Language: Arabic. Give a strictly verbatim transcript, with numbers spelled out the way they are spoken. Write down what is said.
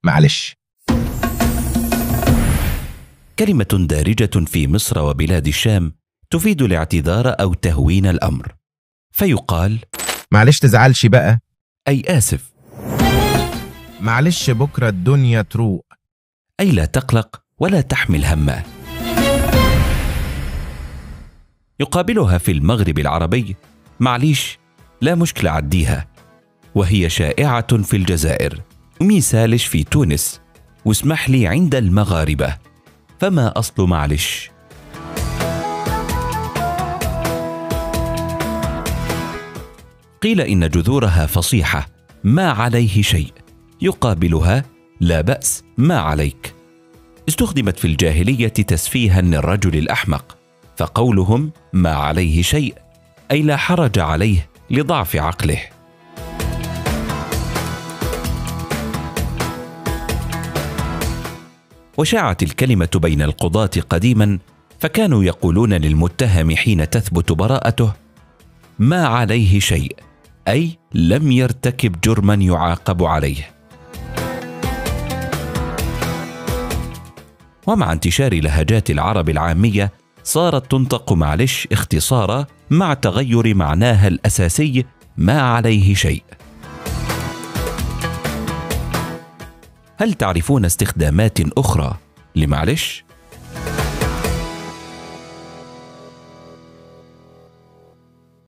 معلش. كلمة دارجة في مصر وبلاد الشام تفيد الاعتذار أو تهوين الأمر، فيقال معلش تزعلش بقى، أي آسف. معلش بكرة الدنيا تروق، أي لا تقلق ولا تحمل هما. يقابلها في المغرب العربي معليش، لا مشكلة عديها، وهي شائعة في الجزائر، ومثالش في تونس، واسمح لي عند المغاربة. فما أصل معلش؟ قيل إن جذورها فصيحة، ما عليه شيء، يقابلها لا بأس ما عليك. استخدمت في الجاهلية تسفيها للرجل الأحمق، فقولهم ما عليه شيء أي لا حرج عليه لضعف عقله. وشاعت الكلمة بين القضاة قديما، فكانوا يقولون للمتهم حين تثبت براءته ما عليه شيء، أي لم يرتكب جرما يعاقب عليه. ومع انتشار لهجات العرب العامية صارت تنطق معلش اختصارا مع تغير معناها الأساسي ما عليه شيء. هل تعرفون استخدامات أخرى لمعلش؟